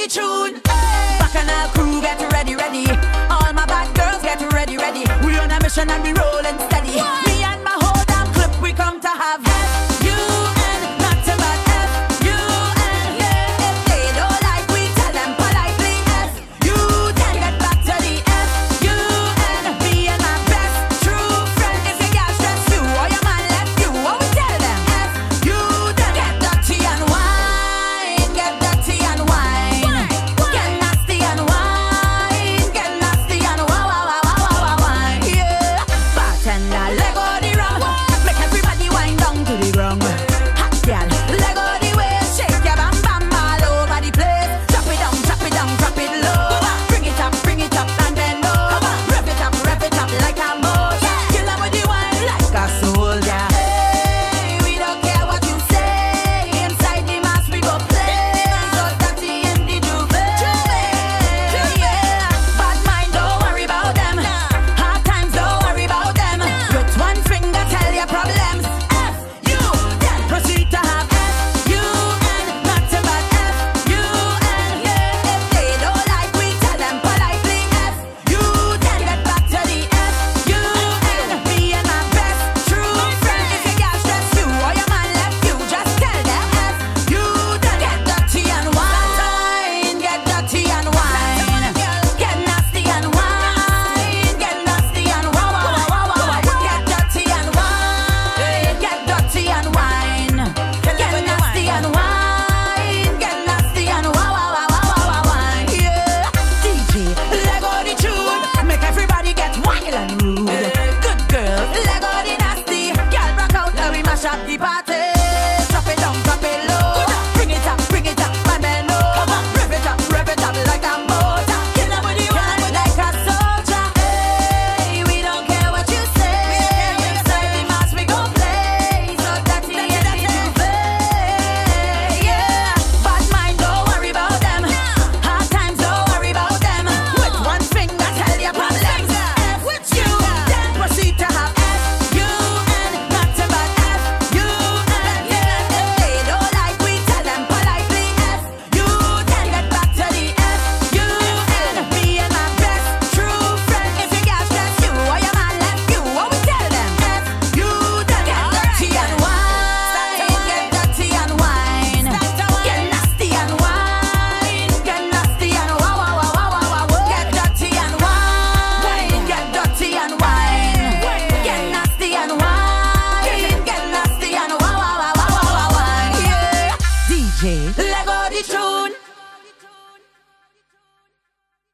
the tune. Bacchanal crew, get ready, ready. All my bad girls, get ready, ready. We on a mission and we rolling steady. Me and my whole damn clip, we come to have F.U.N. Nothing but F.U.N. If they don't like, we tell them politely F.U.N. Get back to the F.U.N. Being my best true friend. If your girl stress you or your man left you, what we tell them? F.U.N. Get dirty and wine, get dirty and wine. Get nasty and wine, get nasty and wine. Yeah. Bartender, let go the rum. Make everybody wind down to the ground. Hot girl, let go the waist. Shake your bam bam all over the place. Drop it down, drop it down, drop it low. Bring it up and bend over. Rev it up like a motor. Kill 'em with the wine like a soldier. Hey, we don't care what you say. Inside the mask we go play. So dirty in the duvet. Yeah. Bad mind, don't worry about them. Hard times, don't worry about them. With one finger, tell your problems. F.U.N. Proceed to have F.U.N. Nothing but F.U.N. Yeah. If they don't like, we tell them politely F.U.N. Get back to the F.U.N. Being my best true friend. If your girl stress you or your man left you, just tell them F.U.N. Get dirty and wine, get dirty and wine. Get nasty and wine, get nasty and wine. Get dirty and wine, get dirty and wine. Get nasty and wine, get nasty and wine. Yeah. DJ, let go the tune. Make everybody get wild and rude. Good girl, let go the nasty. Girl, rock out and we mash up the party. Drop it down, drop it low. Bring it up, and bend over. Rev it up like a motor. Kill 'em with the wine like a soldier. Hey, we don't care what you say. Inside the mask we gon' play. So dirty in the duvet. Yeah. Bad mind, don't worry about them. Hard times, don't worry about them. With one finger, tell your problems. F with you, then proceed to have F.U.N. Nothing but F.U.N. Yeah. If they don't like, we tell them politely F.U.N. Get back to the F.U.N. Being my best true friend. If your girl stress you or your man left you, what we tell them? F.U.N. Get dirty and wine, get dirty and wine. Get nasty and wine, get nasty and Get dirty and wine, get dirty and wine. Get nasty and wine, get nasty and Yeah. DJ, let go the tune.